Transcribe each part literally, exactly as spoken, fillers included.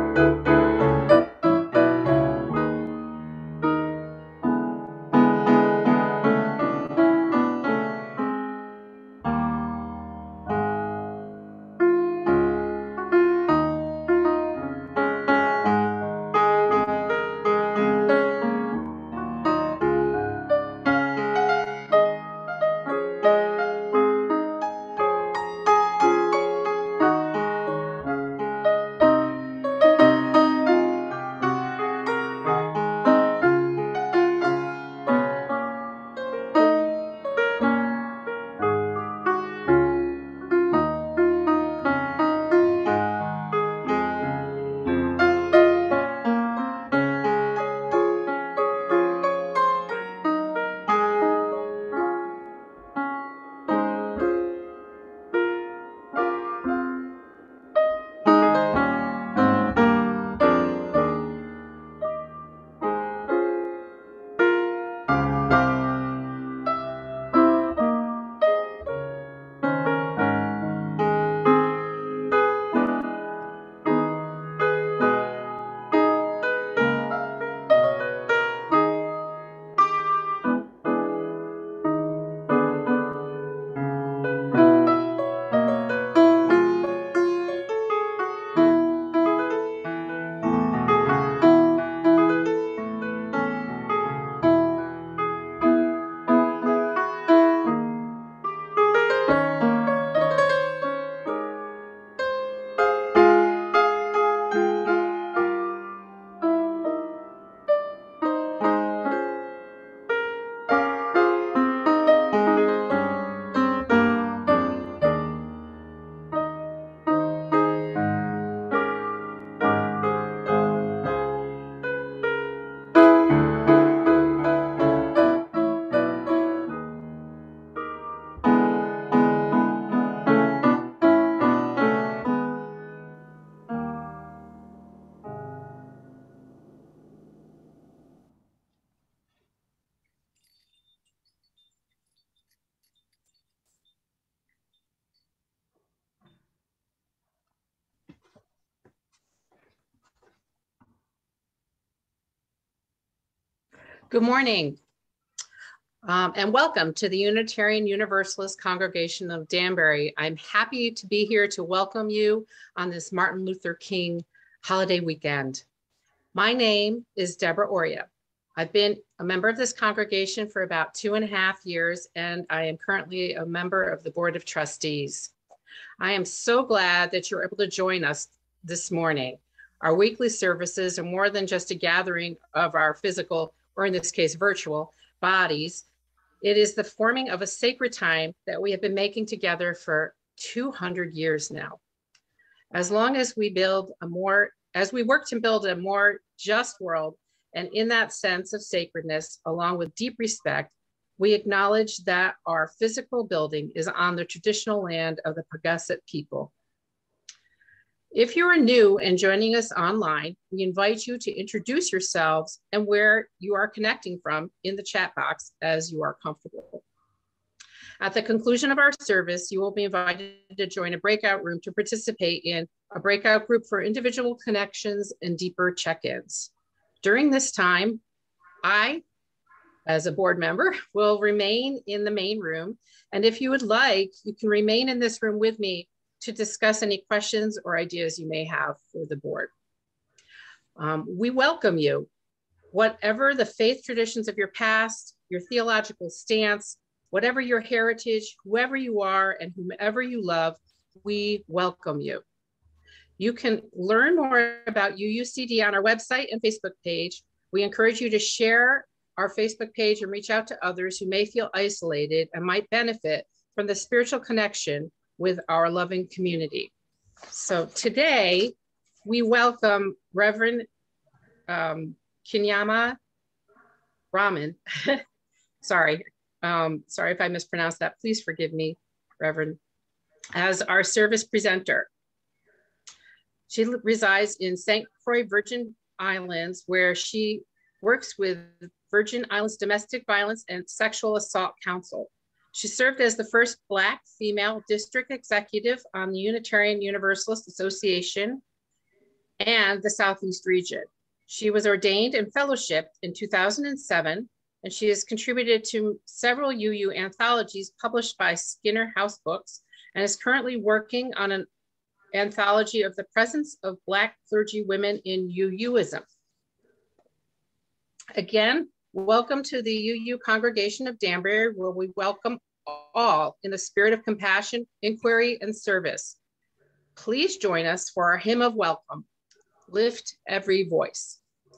Good morning, um, and welcome to the Unitarian Universalist Congregation of Danbury. I'm happy to be here to welcome you on this Martin Luther King holiday weekend. My name is Deborah Oria. I've been a member of this congregation for about two and a half years, and I am currently a member of the Board of Trustees. I am so glad that you're able to join us this morning. Our weekly services are more than just a gathering of our physical, or in this case, virtual bodies. It is the forming of a sacred time that we have been making together for two hundred years now. As long as we build a more, as we work to build a more just world, and in that sense of sacredness, along with deep respect, we acknowledge that our physical building is on the traditional land of the Paugussett people. If you are new and joining us online, we invite you to introduce yourselves and where you are connecting from in the chat box as you are comfortable. At the conclusion of our service, you will be invited to join a breakout room to participate in a breakout group for individual connections and deeper check-ins. During this time, I, as a board member, will remain in the main room. And if you would like, you can remain in this room with me to discuss any questions or ideas you may have for the board. Um, we welcome you. Whatever the faith traditions of your past, your theological stance, whatever your heritage, whoever you are and whomever you love, we welcome you. You can learn more about U U C D on our website and Facebook page. We encourage you to share our Facebook page and reach out to others who may feel isolated and might benefit from the spiritual connection with our loving community. So today we welcome Reverend um, Kinyama Raman. sorry, um, sorry if I mispronounced that. Please forgive me, Reverend, as our service presenter. She resides in Saint Croix Virgin Islands, where she works with Virgin Islands Domestic Violence and Sexual Assault Council. She served as the first Black female district executive on the Unitarian Universalist Association and the Southeast region. She was ordained and fellowshipped in two thousand seven, and she has contributed to several U U anthologies published by Skinner House Books, and is currently working on an anthology of the presence of Black clergy women in U Uism. Again, welcome to the U U Congregation of Danbury, where we welcome all in the spirit of compassion, inquiry, and service. Please join us for our hymn of welcome, Lift Every Voice.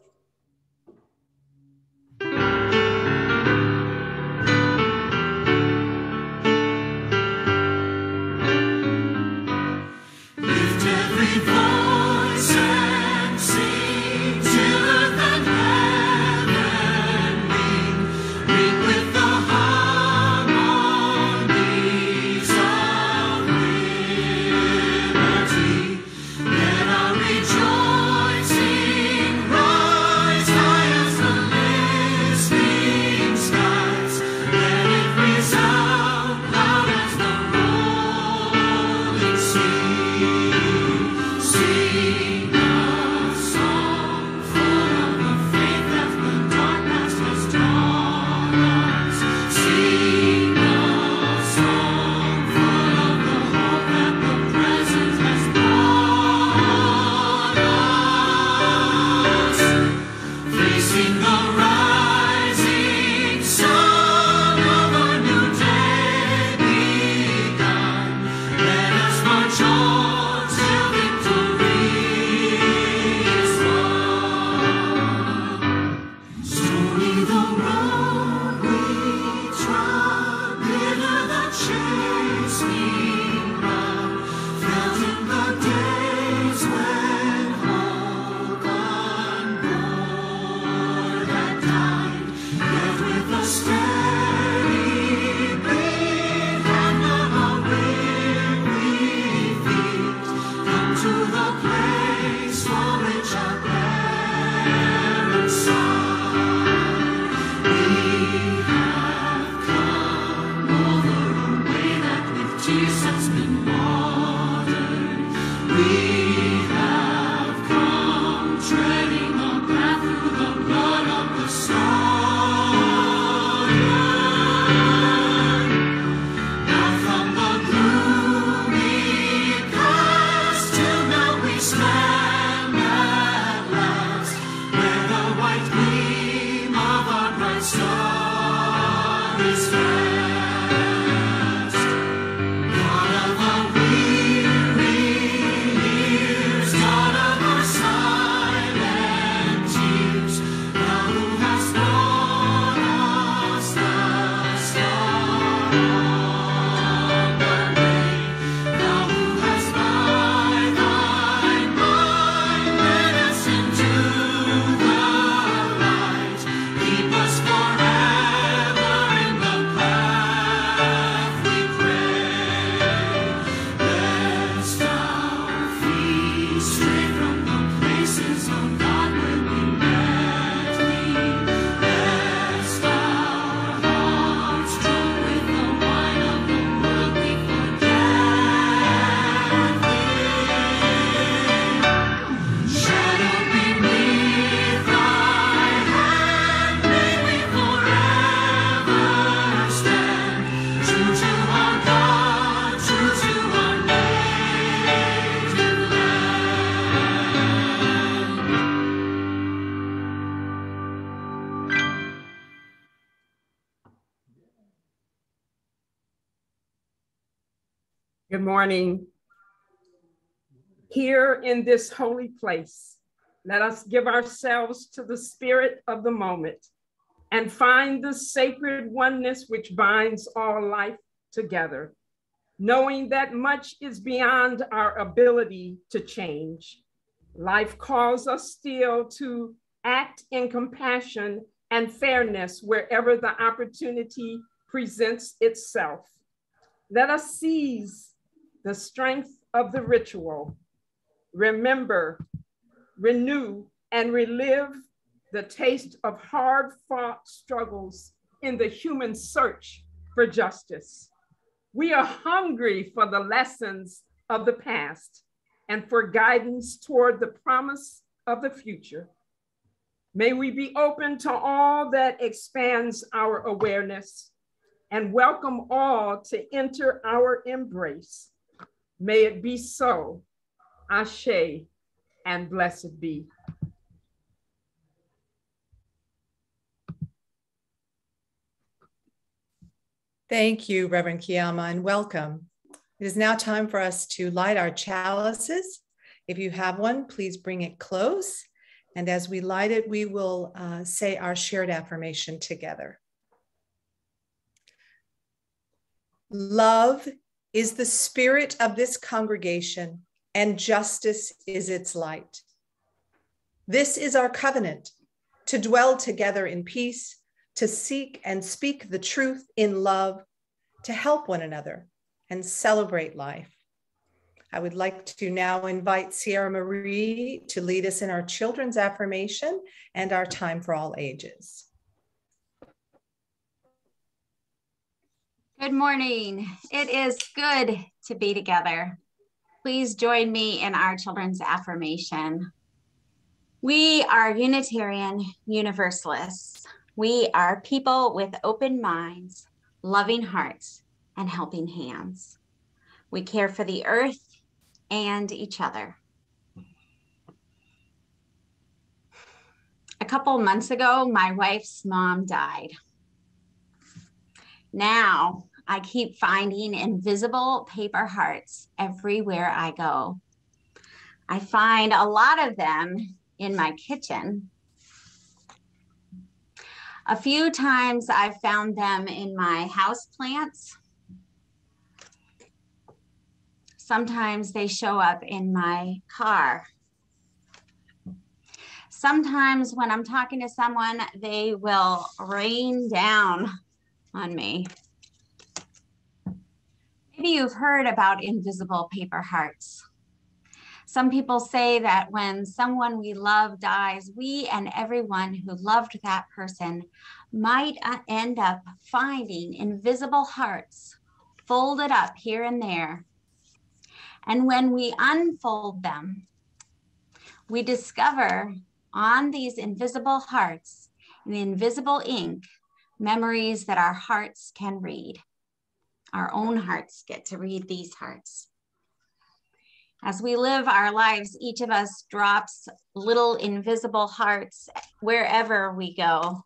Good morning. Here in this holy place, let us give ourselves to the spirit of the moment and find the sacred oneness which binds all life together, knowing that much is beyond our ability to change. Life calls us still to act in compassion and fairness wherever the opportunity presents itself. Let us seize the strength of the ritual, remember, renew, and relive the taste of hard-fought struggles in the human search for justice. We are hungry for the lessons of the past and for guidance toward the promise of the future. May we be open to all that expands our awareness and welcome all to enter our embrace. May it be so. Ashe, and blessed be. Thank you, Reverend Kiama, and welcome. It is now time for us to light our chalices. If you have one, please bring it close. And as we light it, we will uh, say our shared affirmation together. Love is the spirit of this congregation, and justice is its light. This is our covenant, to dwell together in peace, to seek and speak the truth in love, to help one another and celebrate life. I would like to now invite Sierra Marie to lead us in our children's affirmation and our time for all ages. Good morning. It is good to be together. Please join me in our children's affirmation. We are Unitarian Universalists. We are people with open minds, loving hearts, and helping hands. We care for the earth and each other. A couple months ago, my wife's mom died. Now, I keep finding invisible paper hearts everywhere I go. I find a lot of them in my kitchen. A few times I've found them in my house plants. Sometimes they show up in my car. Sometimes when I'm talking to someone, they will rain down on me. Maybe you've heard about invisible paper hearts. Some people say that when someone we love dies, we and everyone who loved that person might end up finding invisible hearts folded up here and there. And when we unfold them, we discover on these invisible hearts, in the invisible ink, memories that our hearts can read. Our own hearts get to read these hearts. As we live our lives, each of us drops little invisible hearts wherever we go.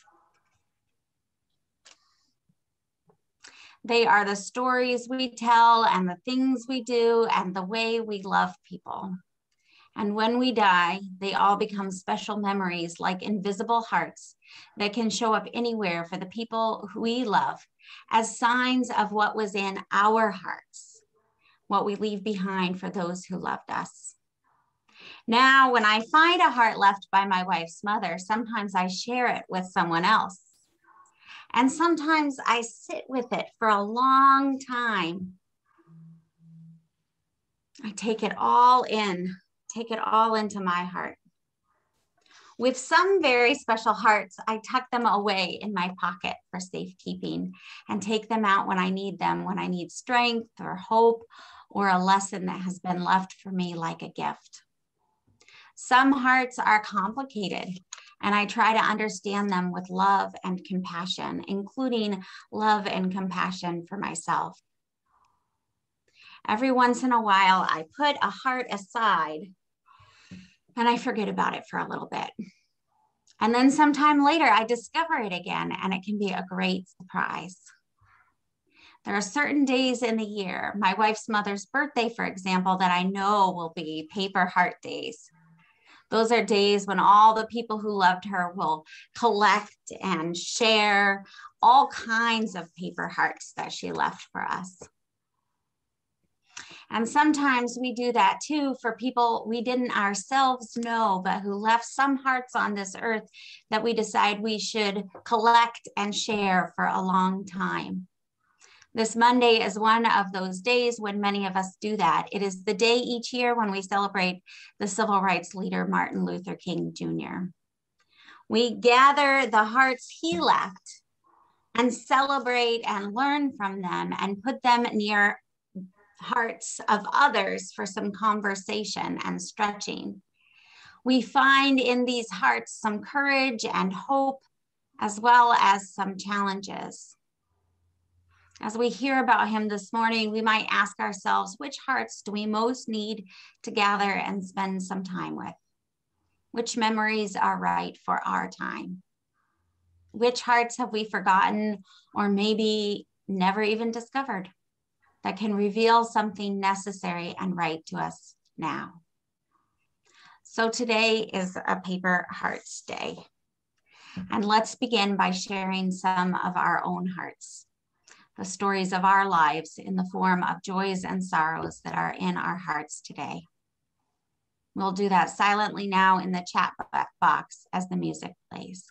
They are the stories we tell and the things we do and the way we love people. And when we die, they all become special memories like invisible hearts that can show up anywhere for the people who we love as signs of what was in our hearts, what we leave behind for those who loved us. Now, when I find a heart left by my wife's mother, sometimes I share it with someone else. And sometimes I sit with it for a long time. I take it all in, take it all into my heart. With some very special hearts, I tuck them away in my pocket for safekeeping and take them out when I need them, when I need strength or hope or a lesson that has been left for me like a gift. Some hearts are complicated, and I try to understand them with love and compassion, including love and compassion for myself. Every once in a while, I put a heart aside and I forget about it for a little bit. And then sometime later, I discover it again, and it can be a great surprise. There are certain days in the year, my wife's mother's birthday, for example, that I know will be paper heart days. Those are days when all the people who loved her will collect and share all kinds of paper hearts that she left for us. And sometimes we do that too for people we didn't ourselves know, but who left some hearts on this earth that we decide we should collect and share for a long time. This Monday is one of those days when many of us do that. It is the day each year when we celebrate the civil rights leader, Martin Luther King Junior We gather the hearts he left and celebrate and learn from them and put them near hearts of others for some conversation and stretching. We find in these hearts some courage and hope, as well as some challenges. As we hear about him this morning, we might ask ourselves, which hearts do we most need to gather and spend some time with? Which memories are right for our time? Which hearts have we forgotten or maybe never even discovered that can reveal something necessary and right to us now? So today is a Paper Hearts Day. And let's begin by sharing some of our own hearts, the stories of our lives in the form of joys and sorrows that are in our hearts today. We'll do that silently now in the chat box as the music plays.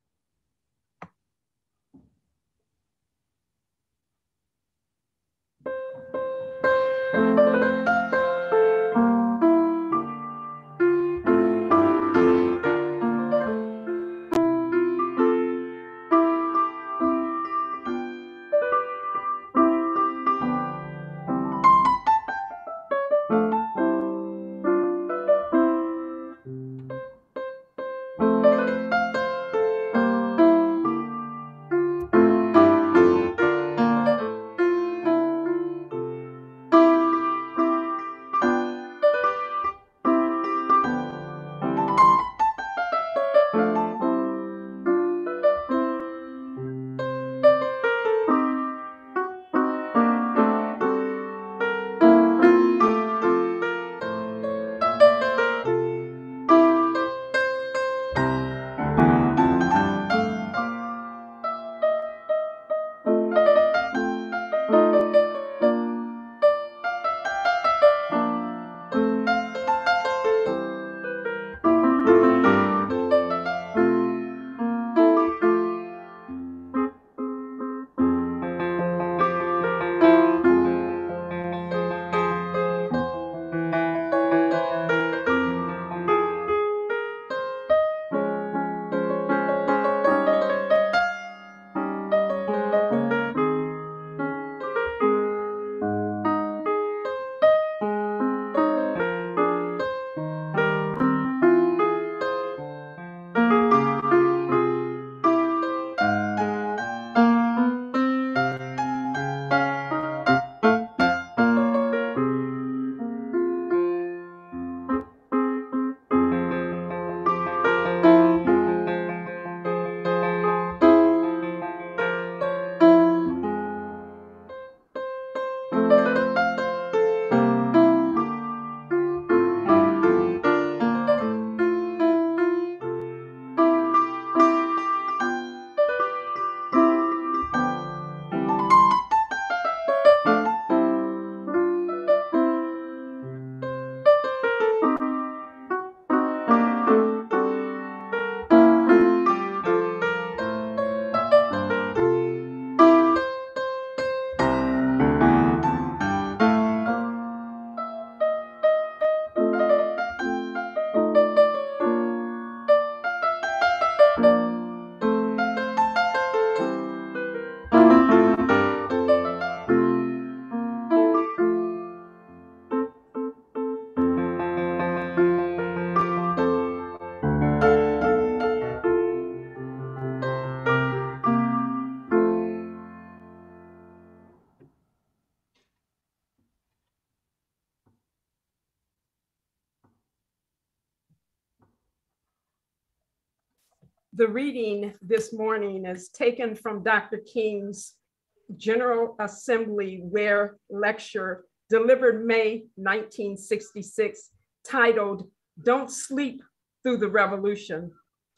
The reading this morning is taken from Doctor King's General Assembly Ware lecture delivered May nineteen sixty-six, titled, "Don't Sleep Through the Revolution."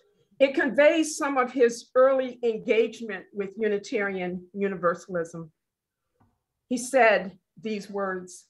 It conveys some of his early engagement with Unitarian Universalism. He said these words,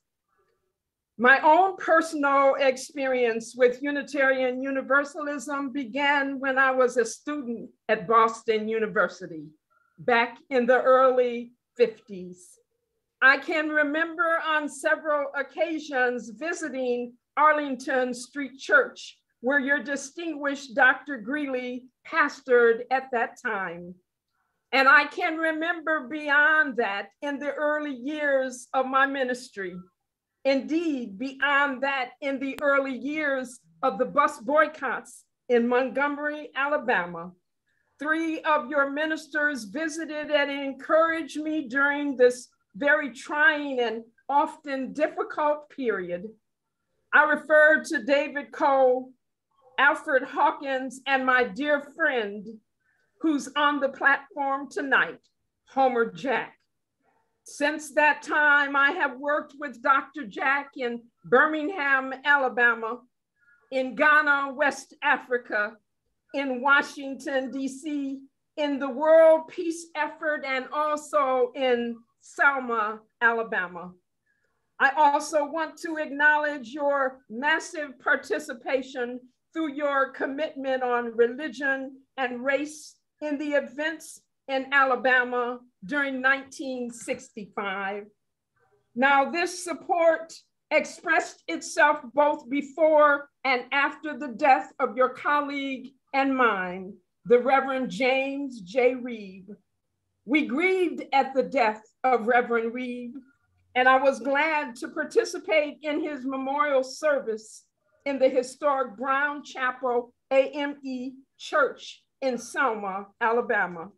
"My own personal experience with Unitarian Universalism began when I was a student at Boston University back in the early fifties. I can remember on several occasions visiting Arlington Street Church, where your distinguished Doctor Greeley pastored at that time. And I can remember beyond that in the early years of my ministry. Indeed, beyond that in the early years of the bus boycotts in Montgomery, Alabama. Three of your ministers visited and encouraged me during this very trying and often difficult period. I refer to David Cole, Alfred Hawkins, and my dear friend who's on the platform tonight, Homer Jack. Since that time, I have worked with Doctor Jack in Birmingham, Alabama, in Ghana, West Africa, in Washington, D C, in the World Peace Effort, and also in Selma, Alabama. I also want to acknowledge your massive participation through your commitment on religion and race in the events in Alabama during nineteen sixty-five. Now, this support expressed itself both before and after the death of your colleague and mine, the Reverend James J. Reeb. We grieved at the death of Reverend Reeb, and I was glad to participate in his memorial service in the historic Brown Chapel A M E Church in Selma, Alabama.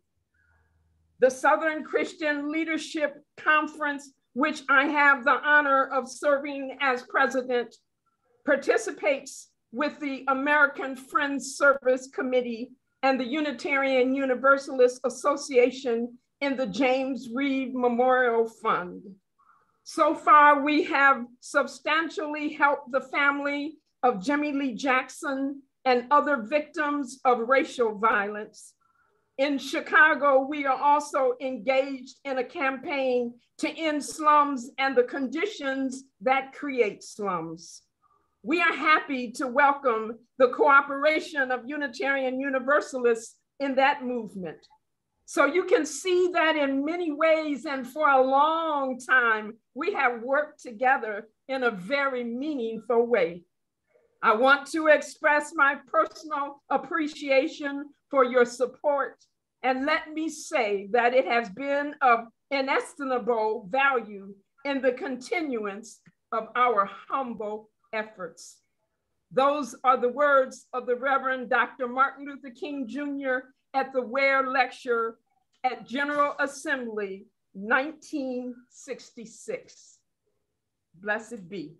The Southern Christian Leadership Conference, which I have the honor of serving as president, participates with the American Friends Service Committee and the Unitarian Universalist Association in the James Reeb Memorial Fund. So far, we have substantially helped the family of Jimmy Lee Jackson and other victims of racial violence. In Chicago, we are also engaged in a campaign to end slums and the conditions that create slums. We are happy to welcome the cooperation of Unitarian Universalists in that movement. So you can see that in many ways and for a long time, we have worked together in a very meaningful way. I want to express my personal appreciation for your support, and let me say that it has been of inestimable value in the continuance of our humble efforts. Those are the words of the Reverend Doctor Martin Luther King Junior at the Ware Lecture at General Assembly, nineteen sixty-six. Blessed be.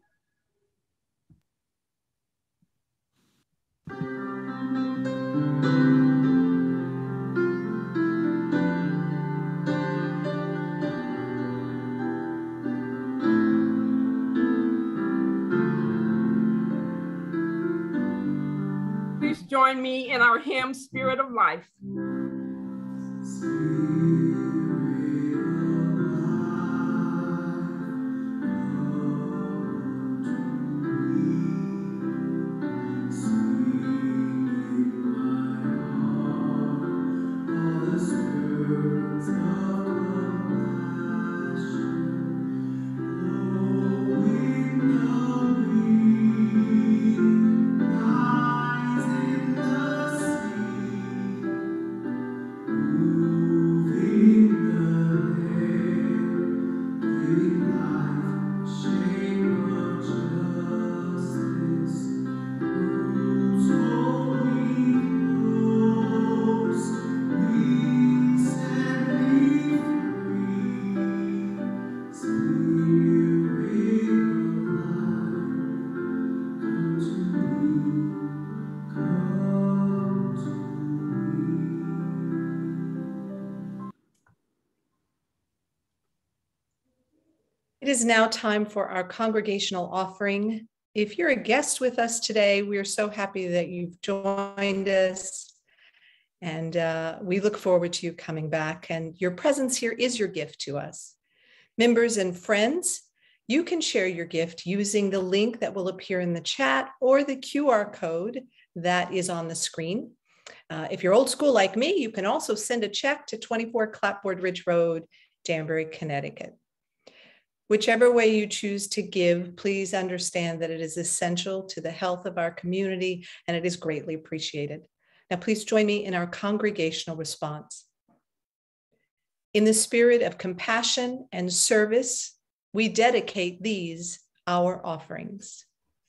Please join me in our hymn, Spirit of Life. It is now time for our congregational offering. If you're a guest with us today, we are so happy that you've joined us, and uh, we look forward to you coming back. And your presence here is your gift to us. Members and friends, you can share your gift using the link that will appear in the chat or the Q R code that is on the screen. Uh, if you're old school like me, you can also send a check to twenty-four Clapboard Ridge Road, Danbury, Connecticut. Whichever way you choose to give, please understand that it is essential to the health of our community, and it is greatly appreciated. Now, please join me in our congregational response. In the spirit of compassion and service, we dedicate these, our offerings.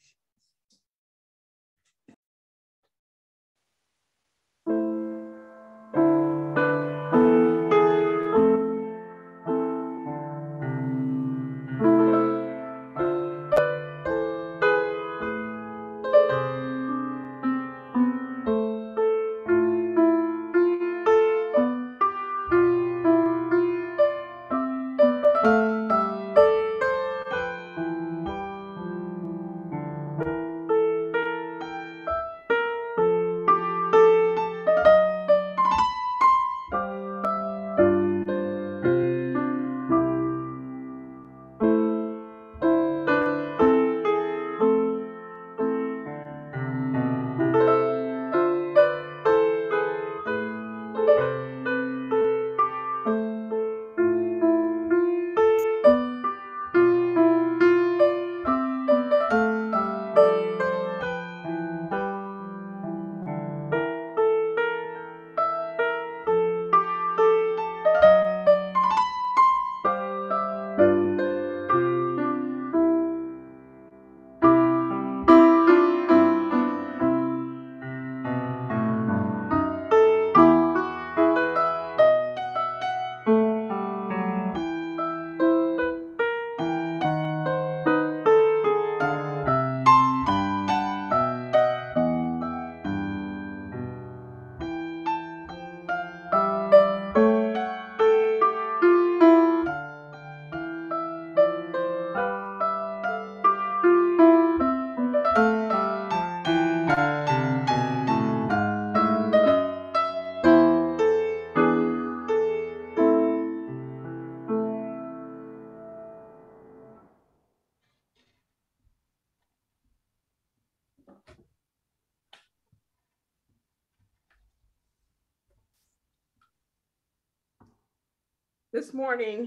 This morning,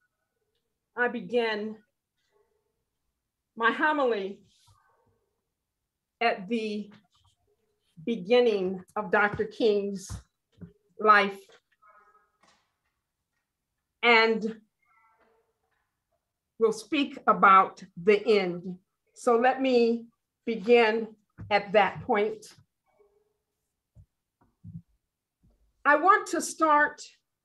I begin my homily at the beginning of Doctor King's life, and we'll speak about the end. So let me begin at that point. I want to start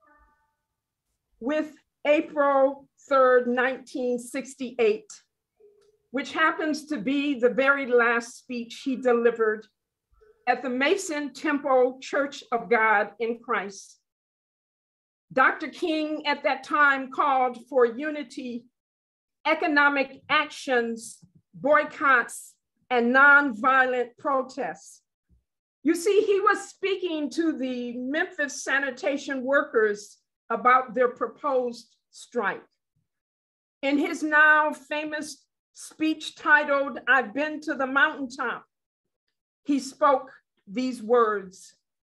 with April third, nineteen sixty-eight, which happens to be the very last speech he delivered at the Mason Temple Church of God in Christ. Doctor King at that time called for unity, economic actions, boycotts, and nonviolent protests. You see, he was speaking to the Memphis sanitation workers about their proposed strike. In his now famous speech titled, "I've Been to the Mountaintop," he spoke these words: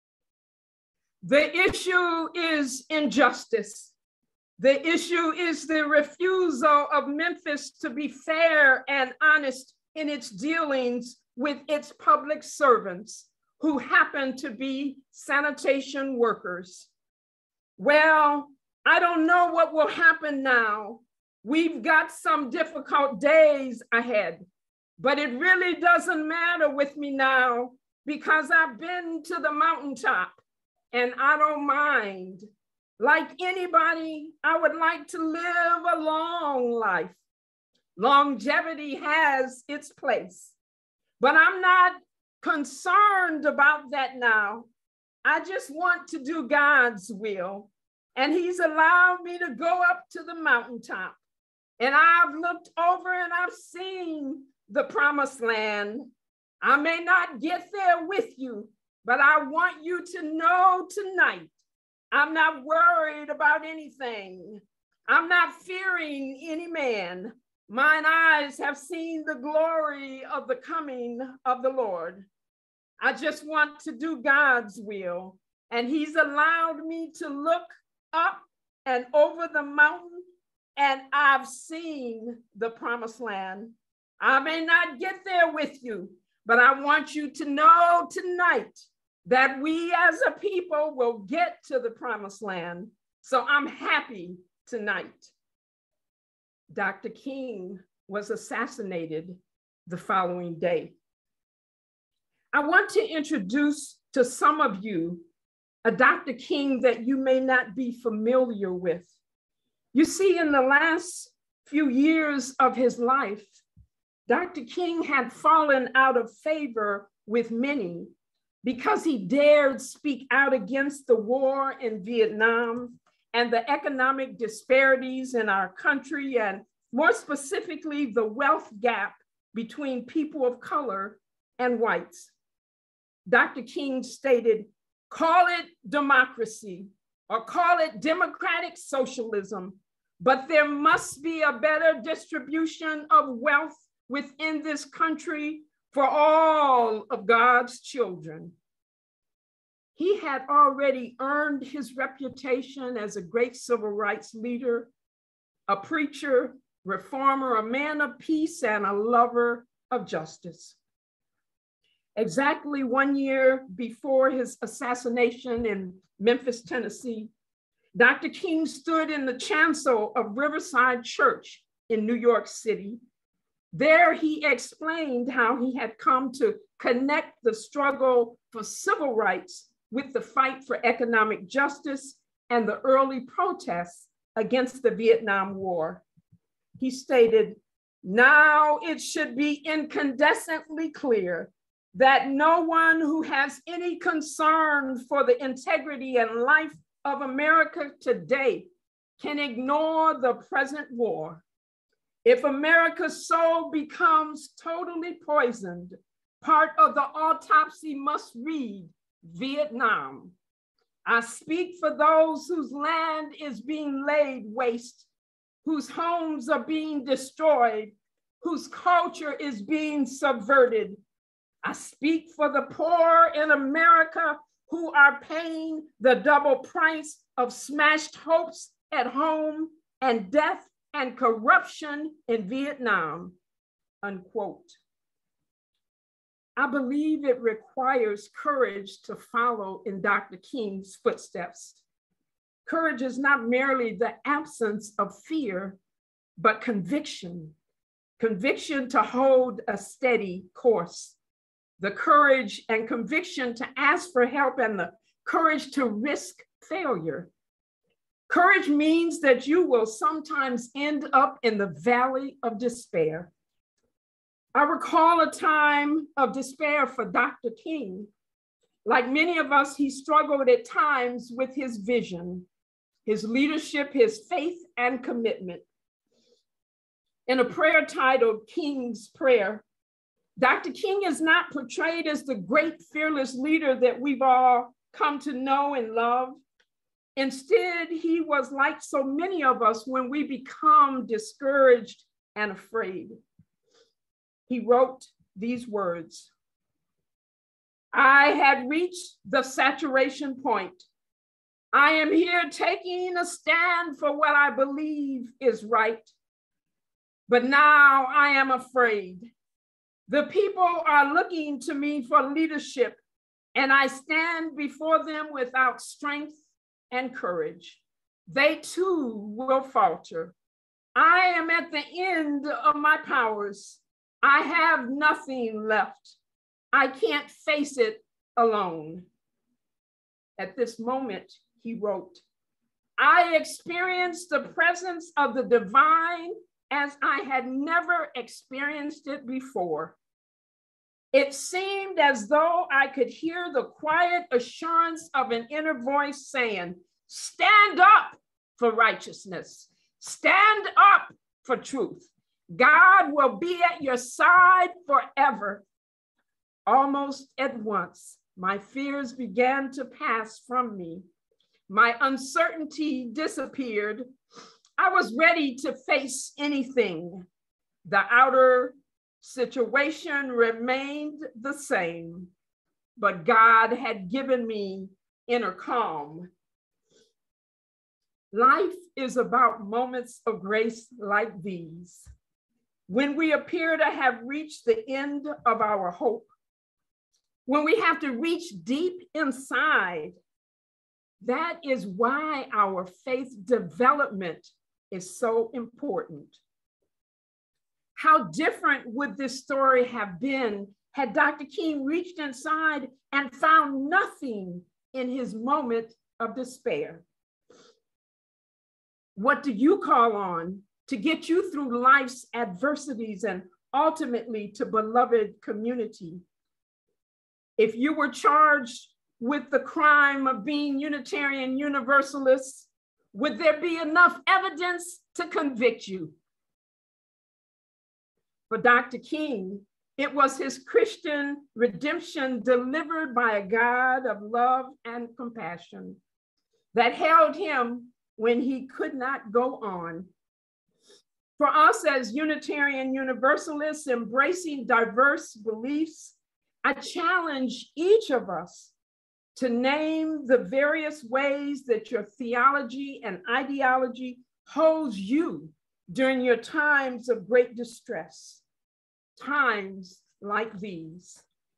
"The issue is injustice. The issue is the refusal of Memphis to be fair and honest in its dealings with its public servants who happen to be sanitation workers. Well, I don't know what will happen now. We've got some difficult days ahead, but it really doesn't matter with me now because I've been to the mountaintop and I don't mind. Like anybody, I would like to live a long life. Longevity has its place, but I'm not concerned about that now. I just want to do God's will. And he's allowed me to go up to the mountaintop. And I've looked over and I've seen the promised land. I may not get there with you, but I want you to know tonight, I'm not worried about anything. I'm not fearing any man. Mine eyes have seen the glory of the coming of the Lord. I just want to do God's will. And he's allowed me to look up and over the mountain, and I've seen the promised land. I may not get there with you, but I want you to know tonight that we as a people will get to the promised land. So I'm happy tonight. Doctor King was assassinated the following day. I want to introduce to some of you a Doctor King that you may not be familiar with. You see, in the last few years of his life, Doctor King had fallen out of favor with many because he dared speak out against the war in Vietnam and the economic disparities in our country, and more specifically, the wealth gap between people of color and whites. Doctor King stated, call it democracy or call it democratic socialism, but there must be a better distribution of wealth within this country for all of God's children. He had already earned his reputation as a great civil rights leader, a preacher, reformer, a man of peace, and a lover of justice. Exactly one year before his assassination in Memphis, Tennessee, Doctor King stood in the chancel of Riverside Church in New York City. There he explained how he had come to connect the struggle for civil rights with the fight for economic justice and the early protests against the Vietnam War. He stated, now it should be incandescently clear that no one who has any concern for the integrity and life of America today can ignore the present war. If America's soul becomes totally poisoned, part of the autopsy must read Vietnam. I speak for those whose land is being laid waste, whose homes are being destroyed, whose culture is being subverted. I speak for the poor in America who are paying the double price of smashed hopes at home and death and corruption in Vietnam, unquote. I believe it requires courage to follow in Doctor King's footsteps. Courage is not merely the absence of fear, but conviction. Conviction to hold a steady course. The courage and conviction to ask for help and the courage to risk failure. Courage means that you will sometimes end up in the valley of despair. I recall a time of despair for Doctor King. Like many of us, he struggled at times with his vision, his leadership, his faith, and commitment. In a prayer titled King's Prayer, Doctor King is not portrayed as the great fearless leader that we've all come to know and love. Instead, he was like so many of us when we become discouraged and afraid. He wrote these words, I had reached the saturation point. I am here taking a stand for what I believe is right. But now I am afraid. The people are looking to me for leadership, and I stand before them without strength and courage. They too will falter. I am at the end of my powers. I have nothing left. I can't face it alone. At this moment, he wrote, I experienced the presence of the divine as I had never experienced it before. It seemed as though I could hear the quiet assurance of an inner voice saying, stand up for righteousness. Stand up for truth. God will be at your side forever. Almost at once, my fears began to pass from me. My uncertainty disappeared. I was ready to face anything. The outer situation remained the same, but God had given me inner calm. Life is about moments of grace like these, when we appear to have reached the end of our hope, when we have to reach deep inside. That is why our faith development is so important. How different would this story have been had Doctor King reached inside and found nothing in his moment of despair? What do you call on to get you through life's adversities and ultimately to beloved community? If you were charged with the crime of being Unitarian Universalists, would there be enough evidence to convict you? For Doctor King, it was his Christian redemption delivered by a God of love and compassion that held him when he could not go on. For us as Unitarian Universalists embracing diverse beliefs, I challenge each of us to name the various ways that your theology and ideology holds you during your times of great distress, times like these.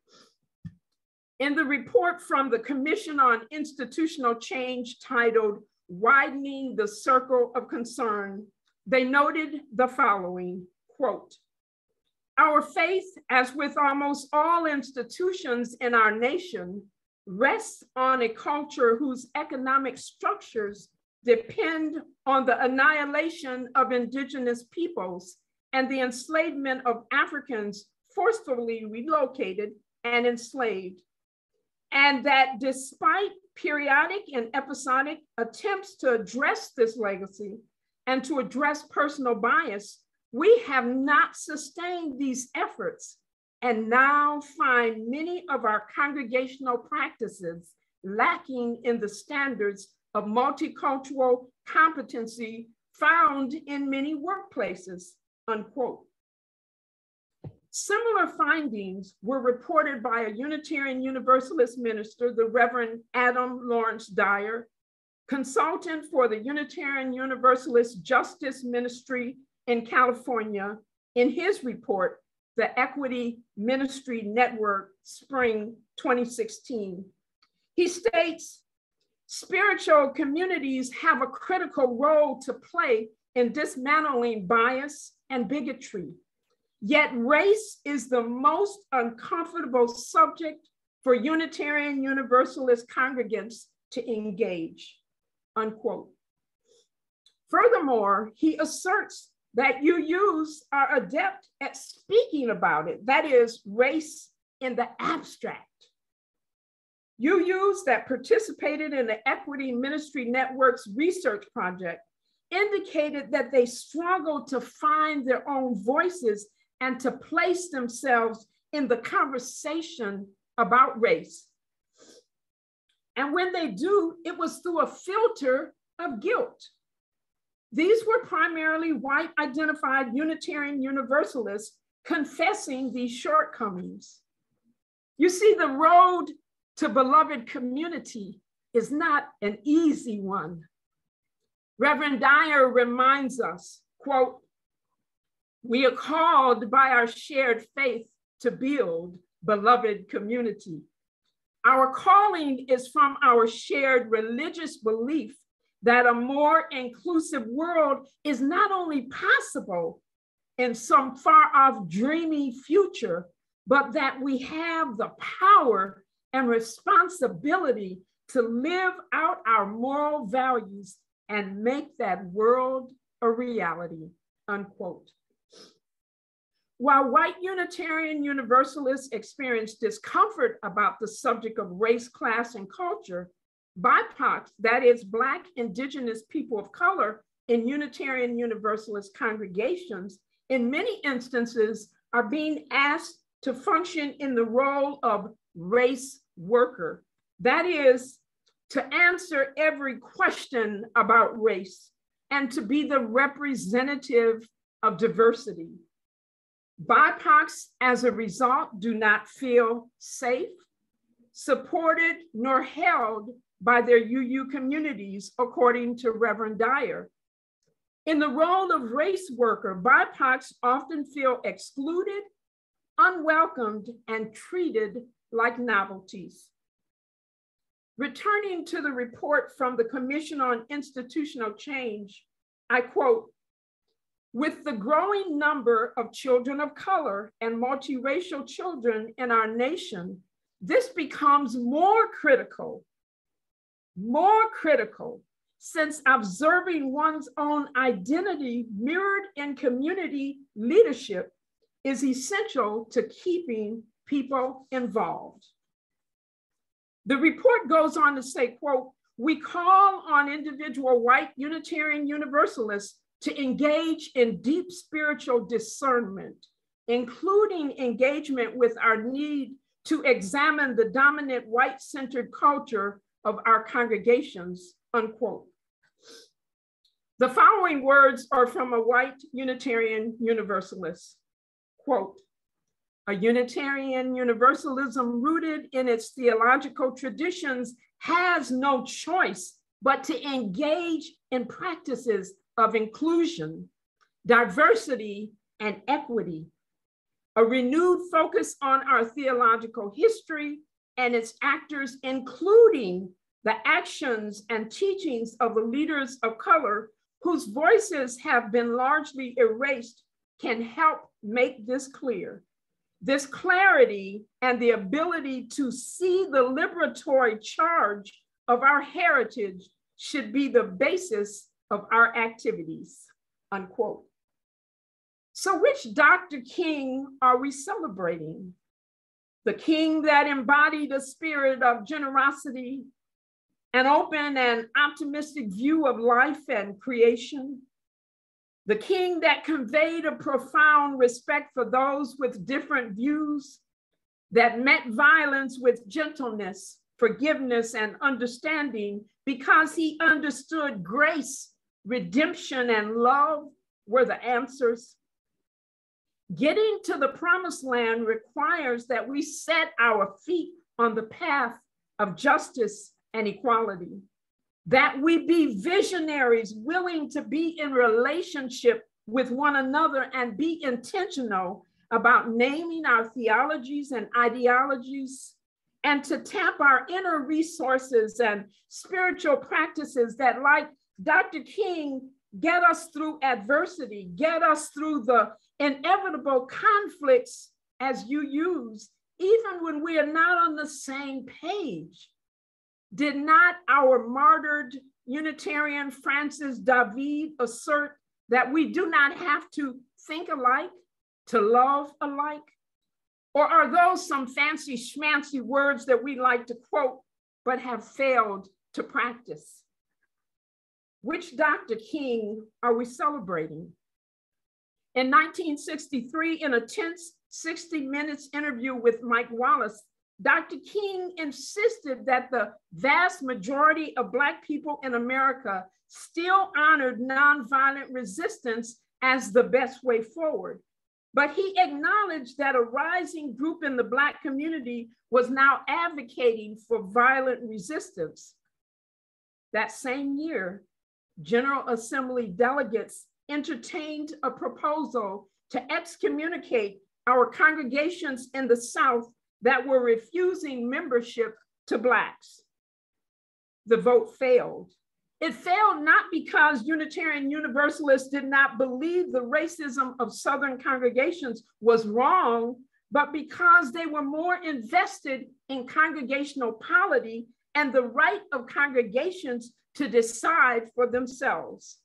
In the report from the Commission on Institutional Change titled Widening the Circle of Concern, they noted the following, quote, "Our faith, as with almost all institutions in our nation, rests on a culture whose economic structures depend on the annihilation of indigenous peoples and the enslavement of Africans forcefully relocated and enslaved. And that despite periodic and episodic attempts to address this legacy and to address personal bias, we have not sustained these efforts and now find many of our congregational practices lacking in the standards of multicultural competency found in many workplaces," unquote. Similar findings were reported by a Unitarian Universalist minister, the Reverend Adam Lawrence Dyer, consultant for the Unitarian Universalist Justice Ministry in California, in his report, The Equity Ministry Network, Spring twenty sixteen. He states, "Spiritual communities have a critical role to play in dismantling bias and bigotry. Yet race is the most uncomfortable subject for Unitarian Universalist congregants to engage," unquote. Furthermore, he asserts that U Us are adept at speaking about it, that is, race in the abstract. U Us that participated in the Equity Ministry Network's research project indicated that they struggled to find their own voices and to place themselves in the conversation about race. And when they do, it was through a filter of guilt. These were primarily white identified Unitarian Universalists confessing these shortcomings. You see, the road to beloved community is not an easy one. Reverend Dyer reminds us, quote, "We are called by our shared faith to build beloved community. Our calling is from our shared religious belief that a more inclusive world is not only possible in some far off dreamy future, but that we have the power and responsibility to live out our moral values and make that world a reality," unquote. While white Unitarian Universalists experience discomfort about the subject of race, class, and culture, B I P O C, that is Black, Indigenous people of color in Unitarian Universalist congregations, in many instances are being asked to function in the role of race worker. That is, to answer every question about race and to be the representative of diversity. B I P O Cs, as a result, do not feel safe, supported, nor held by their U U communities, according to Reverend Dyer. In the role of race worker, B I P O Cs often feel excluded, unwelcomed, and treated like novelties. Returning to the report from the Commission on Institutional Change, I quote, "With the growing number of children of color and multiracial children in our nation, this becomes more critical, more critical, since observing one's own identity mirrored in community leadership is essential to keeping people involved." The report goes on to say, quote, "We call on individual white Unitarian Universalists to engage in deep spiritual discernment, including engagement with our need to examine the dominant white-centered culture of our congregations," unquote. The following words are from a white Unitarian Universalist, quote, "A Unitarian Universalism rooted in its theological traditions has no choice but to engage in practices of inclusion, diversity, and equity. A renewed focus on our theological history and its actors, including the actions and teachings of the leaders of color whose voices have been largely erased, can help make this clear. This clarity and the ability to see the liberatory charge of our heritage should be the basis of our activities," unquote. So which Doctor King are we celebrating? The King that embodied a spirit of generosity, an open and optimistic view of life and creation? The King that conveyed a profound respect for those with different views, that met violence with gentleness, forgiveness, and understanding because he understood grace, redemption, and love were the answers? Getting to the promised land requires that we set our feet on the path of justice and equality, that we be visionaries willing to be in relationship with one another and be intentional about naming our theologies and ideologies, and to tap our inner resources and spiritual practices that, like Doctor King, get us through adversity, get us through the inevitable conflicts as you use, even when we are not on the same page. Did not our martyred Unitarian Francis David assert that we do not have to think alike, to love alike? Or are those some fancy schmancy words that we like to quote, but have failed to practice? Which Doctor King are we celebrating? In nineteen sixty-three, in a tense sixty minutes interview with Mike Wallace, Doctor King insisted that the vast majority of Black people in America still honored nonviolent resistance as the best way forward. But he acknowledged that a rising group in the Black community was now advocating for violent resistance. That same year, General Assembly delegates entertained a proposal to excommunicate our congregations in the South that were refusing membership to Blacks. The vote failed. It failed not because Unitarian Universalists did not believe the racism of Southern congregations was wrong, but because they were more invested in congregational polity and the right of congregations to decide for themselves,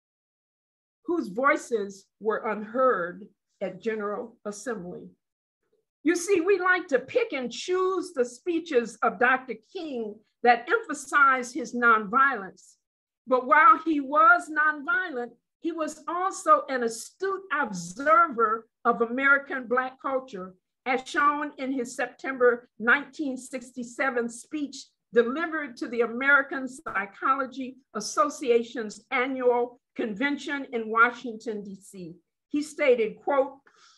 whose voices were unheard at General Assembly. You see, we like to pick and choose the speeches of Doctor King that emphasize his nonviolence. But while he was nonviolent, he was also an astute observer of American Black culture, as shown in his September nineteen sixty-seven speech delivered to the American Psychology Association's annual convention in Washington, D C. He stated, quote,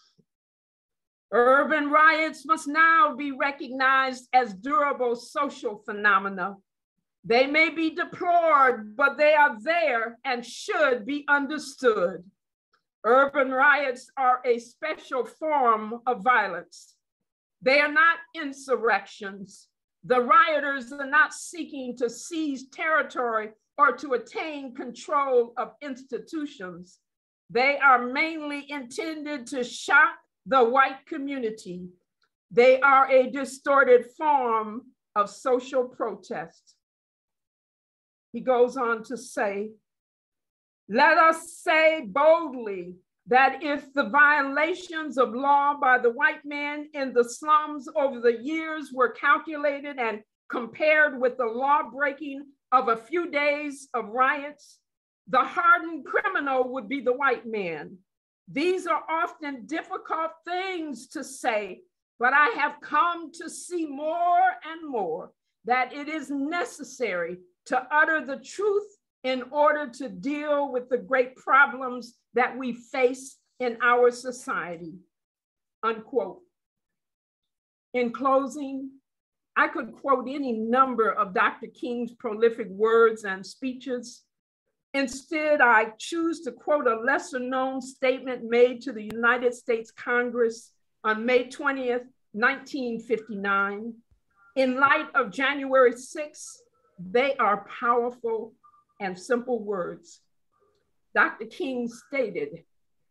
"Urban riots must now be recognized as durable social phenomena. They may be deplored, but they are there and should be understood. Urban riots are a special form of violence. They are not insurrections. The rioters are not seeking to seize territory or to attain control of institutions. They are mainly intended to shock the white community. They are a distorted form of social protest. He goes on to say, let us say boldly that if the violations of law by the white man in the slums over the years were calculated and compared with the law breaking of a few days of riots, the hardened criminal would be the white man. These are often difficult things to say, but I have come to see more and more that it is necessary to utter the truth in order to deal with the great problems that we face in our society, unquote. In closing, I could quote any number of Doctor King's prolific words and speeches. Instead, I choose to quote a lesser known statement made to the United States Congress on May twentieth, nineteen fifty-nine. In light of January sixth, they are powerful and simple words. Doctor King stated,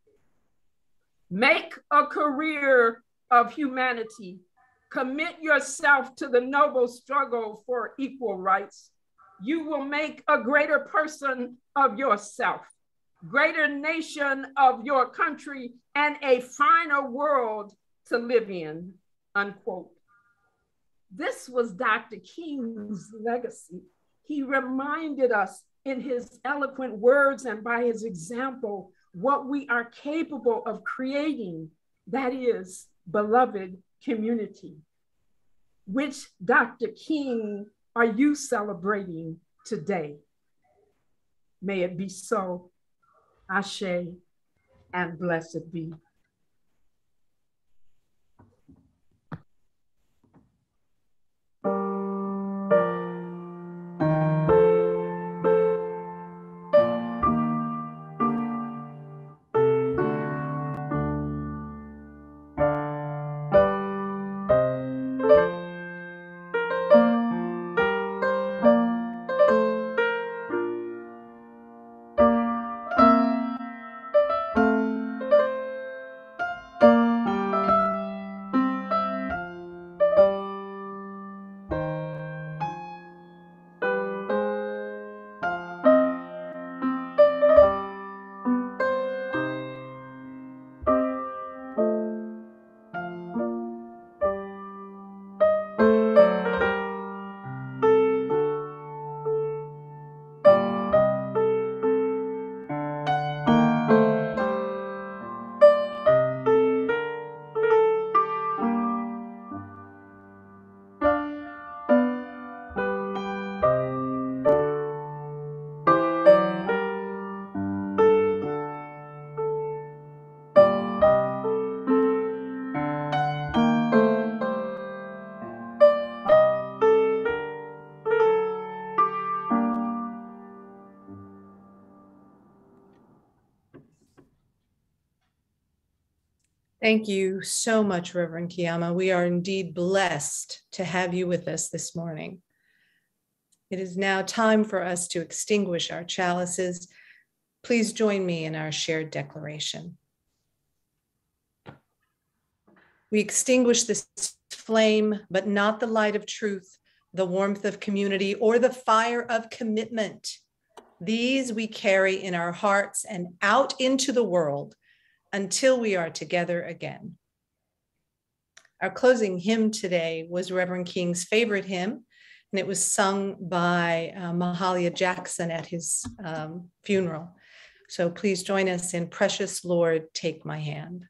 make a career of humanity. Commit yourself to the noble struggle for equal rights. You will make a greater person of yourself, greater nation of your country, and a finer world to live in, unquote. This was Doctor King's legacy. He reminded us in his eloquent words and by his example what we are capable of creating, that is, beloved community. Which Doctor King are you celebrating today? May it be so. Ashe, and blessed be. Thank you so much, Reverend Kiyama. We are indeed blessed to have you with us this morning. It is now time for us to extinguish our chalices. Please join me in our shared declaration. We extinguish this flame, but not the light of truth, the warmth of community, or the fire of commitment. These we carry in our hearts and out into the world until we are together again. Our closing hymn today was Reverend King's favorite hymn, and it was sung by uh, Mahalia Jackson at his um, funeral. So please join us in Precious Lord, Take My Hand.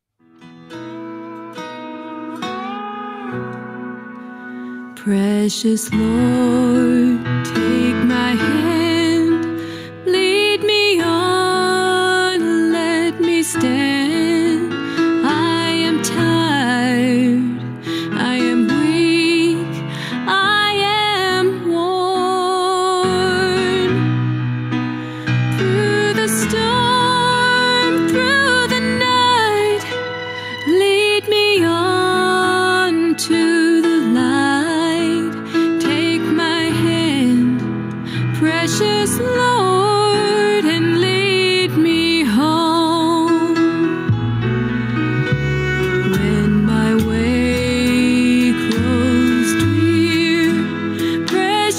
Precious Lord, take my hand, lead me on, let me stand. I am tired, I am weak, I am worn. Through the storm, through the night, lead me on to the light.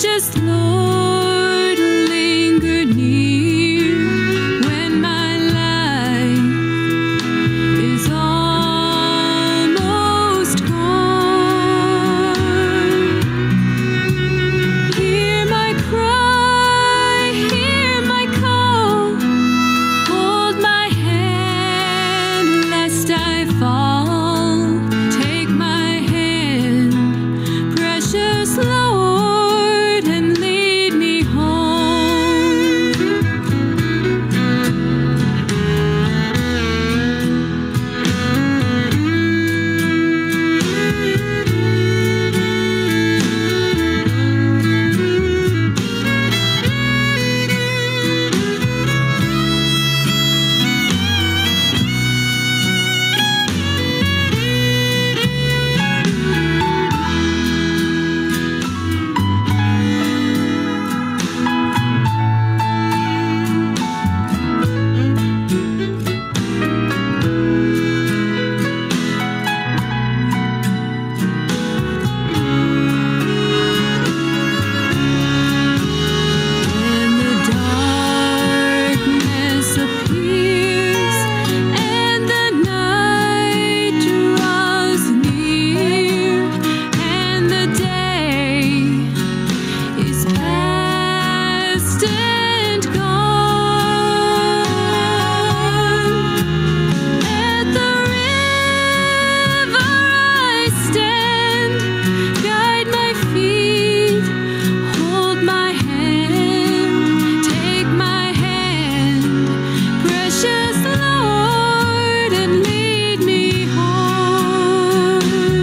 Precious Lord, linger near when my life is almost gone. Hear my cry, hear my call, hold my hand lest I fall. Take my hand, precious Lord, and lead me home. When the darkness appears and the night draws near and the day is past and gone, at the river I stand, guide my feet, hold my hand, take my hand, precious Lord, and lead me home.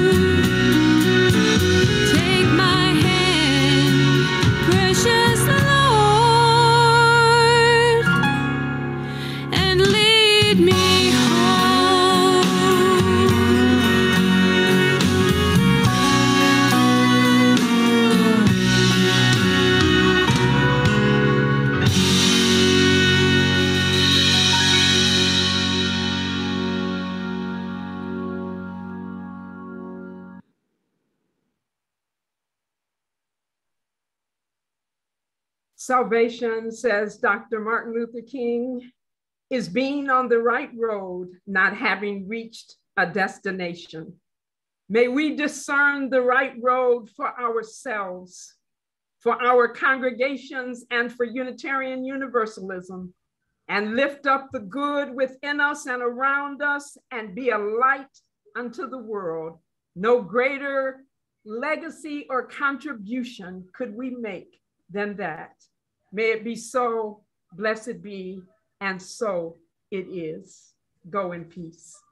Take my hand, precious Lord, and lead me home. Salvation, says Doctor Martin Luther King, is being on the right road, not having reached a destination. May we discern the right road for ourselves, for our congregations, and for Unitarian Universalism, and lift up the good within us and around us and be a light unto the world. No greater legacy or contribution could we make than that. May it be so, blessed be, and so it is. Go in peace.